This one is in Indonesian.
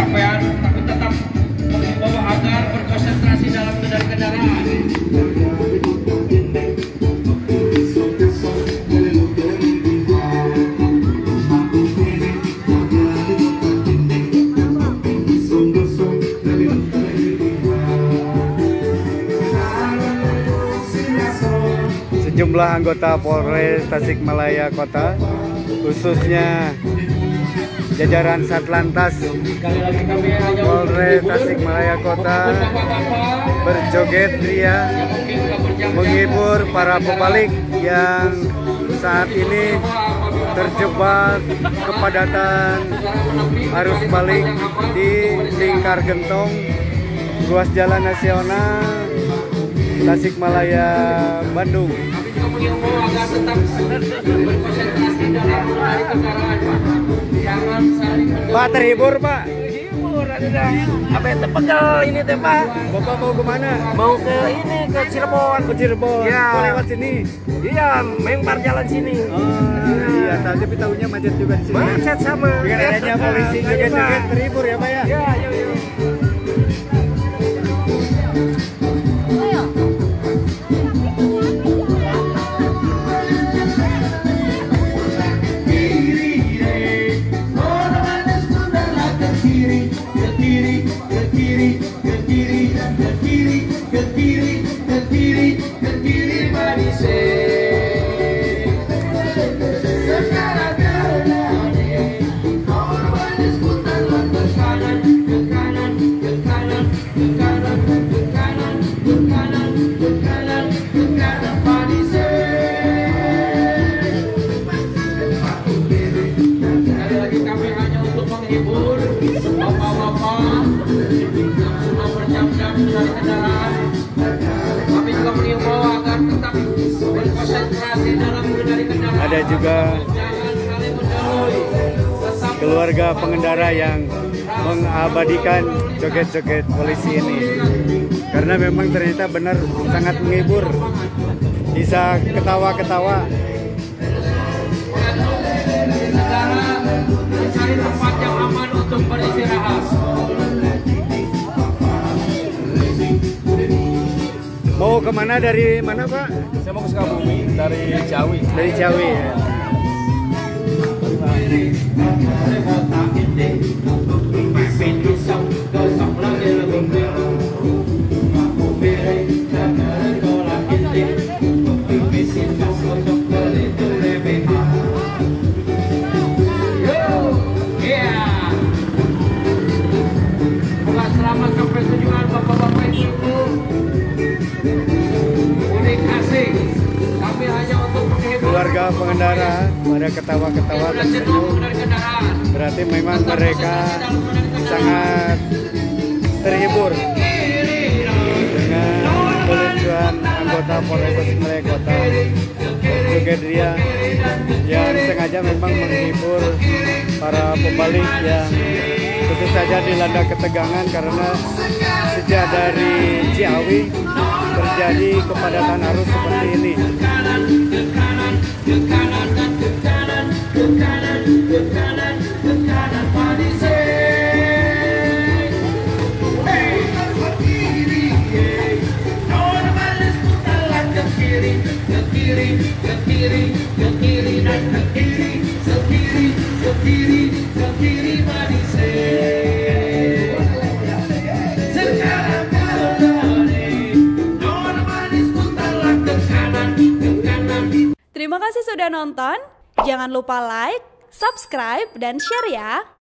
kecapean, tapi tetap mengimbau agar berkonsentrasi dalam mengendari kendaraan. Sejumlah anggota Polres Tasikmalaya Kota, khususnya jajaran Satlantas Polres Tasikmalaya Kota, berjoget ria menghibur para pebalik yang saat ini terjebak kepadatan arus balik di Lingkar Gentong, ruas jalan nasional Tasikmalaya Bandung. Agar tetap berkonsentrasi dalam mengendari kendaraan, Pak. Jangan saling Pak, terhibur Pak? Terhibur, ada apa yang terpegal ini teh Pak? Bapak mau kemana? Mau ke ini, ke Cirebon. Ke Cirebon? Ya. Mau lewat sini? Iya, mengbar jalan sini. Oh iya, tapi tahunya macet juga di sini. Macet sama. Dengan adanya polisi joget-joget terhibur ya Pak ya? Ya, yuk. Ada juga keluarga pengendara yang mengabadikan joget-joget polisi ini, karena memang ternyata benar sangat menghibur, bisa ketawa-ketawa. Mencari tempat yang aman untuk beristirahat. Mau kemana, dari mana Pak? Saya mau ke Sukabumi dari Ciawi. Dari Ciawi ya. Selamat sampai tujuan Bapak-bapak Ibu-ibu. Mudik asik. Kami hanya untuk menghibur Keluarga pengendara pada ketawa-ketawa tersenyum, berarti memang mereka sangat terhibur dengan kelucuan anggota Polres Tasikmalaya Kota joget ria yang sengaja memang menghibur para pebalik yang tentu saja dilanda ketegangan karena sejak dari Ciawi terjadi kepadatan arus seperti ini. Terima kasih sudah nonton. Jangan lupa like, subscribe, dan share ya.